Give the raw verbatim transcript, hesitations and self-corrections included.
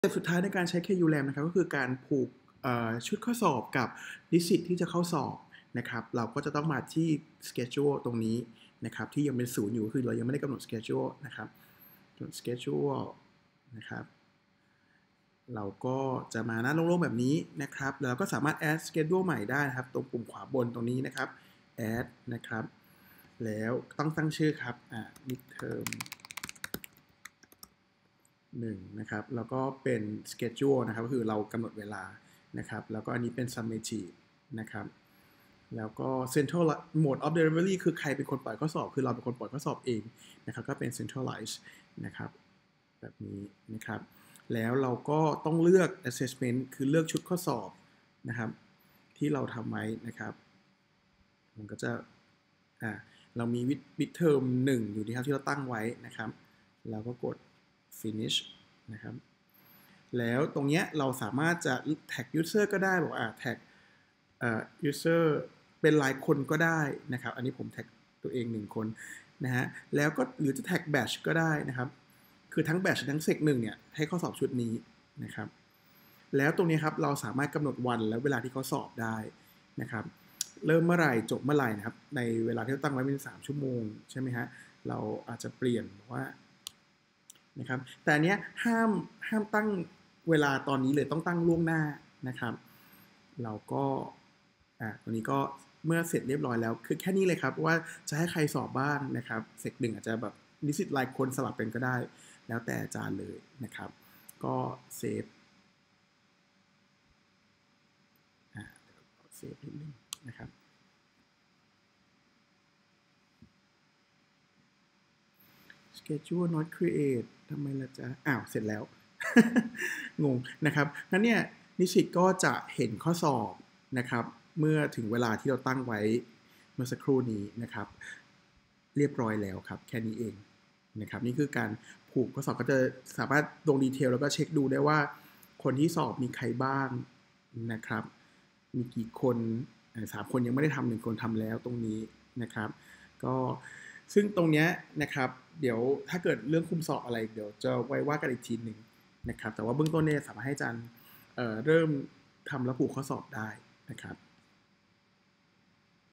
สเต็ปสุดท้ายในการใช้ เค ยู แรม นะครับก็คือการผูกชุดข้อสอบกับนิสิตที่จะเข้าสอบนะครับเราก็จะต้องมาที่ schedule ตรงนี้นะครับที่ยังเป็นศูนย์อยู่คือเรายังไม่ได้กำหนด schedule นะครับกำหนด schedule นะครับเราก็จะมาหน้าโล่งๆแบบนี้นะครับแล้วก็สามารถ add schedule ใหม่ได้นะครับตรงปุ่มขวาบนตรงนี้นะครับ add นะครับแล้วต้องตั้งชื่อครับอ่า midtermหนึ่งนะครับแล้วก็เป็น schedule นะครับก็คือเรากำหนดเวลานะครับแล้วก็อันนี้เป็น summative นะครับแล้วก็ central mode of delivery คือใครเป็นคนปล่อยข้อสอบคือเราเป็นคนปล่อยข้อสอบเองนะครับก็เป็น centralized นะครับแบบนี้นะครับแล้วเราก็ต้องเลือก assessment คือเลือกชุดข้อสอบนะครับที่เราทำไว้นะครับมันก็จะอ่าเรามี midterm หนึ่งอยู่ที่ที่เราตั้งไว้นะครับแล้วก็กดfinish นะครับแล้วตรงนี้เราสามารถจะ tag user ก็ได้บอกอ่า tag user เป็นรายคนก็ได้นะครับอันนี้ผม tag ตัวเองหนึ่งคนนะฮะแล้วก็หรือจะ tag batch ก็ได้นะครับคือทั้ง batch ทั้ง sec หนึ่งเนี่ยให้ข้อสอบชุดนี้นะครับแล้วตรงนี้ครับเราสามารถกำหนดวันและเวลาที่เขาสอบได้นะครับเริ่มเมื่อไหร่จบเมื่อไหร่นะครับในเวลาที่เราตั้งไว้เป็นสามชั่วโมงใช่ไหมฮะเราอาจจะเปลี่ยนว่านะครับแต่อันเนี้ยห้ามห้ามตั้งเวลาตอนนี้เลยต้องตั้งล่วงหน้านะครับเราก็อ่าตรงนี้ก็เมื่อเสร็จเรียบร้อยแล้วคือแค่นี้เลยครับว่าจะให้ใครสอบบ้างนะครับเซกหนึ่งอาจจะแบบนิสิตรายคนสลับเป็นก็ได้แล้วแต่อาจารย์เลยนะครับก็เซฟอ่าเซฟนิดนึงนะครับschedule not create ทำไมล่ะจ๊ะอ้าวเสร็จแล้ว งงนะครับงั้นเนี่ยนิสิตก็จะเห็นข้อสอบนะครับเมื่อถึงเวลาที่เราตั้งไว้เมื่อสักครู่นี้นะครับเรียบร้อยแล้วครับแค่นี้เองนะครับนี่คือการผูกข้อสอบก็จะสามารถลงดีเทลแล้วก็เช็คดูได้ว่าคนที่สอบมีใครบ้างนะครับมีกี่คนสามคนยังไม่ได้ทำหนึ่งคนทำแล้วตรงนี้นะครับก็ซึ่งตรงนี้นะครับเดี๋ยวถ้าเกิดเรื่องคุมสอบอะไรเดี๋ยวจะไว้ว่ากันอีกทีหนึ่งนะครับแต่ว่าเบื้องต้นเนี่ยสามารถให้อาจารย์ เอ่อ เริ่มทำและผูกข้อสอบได้นะครับ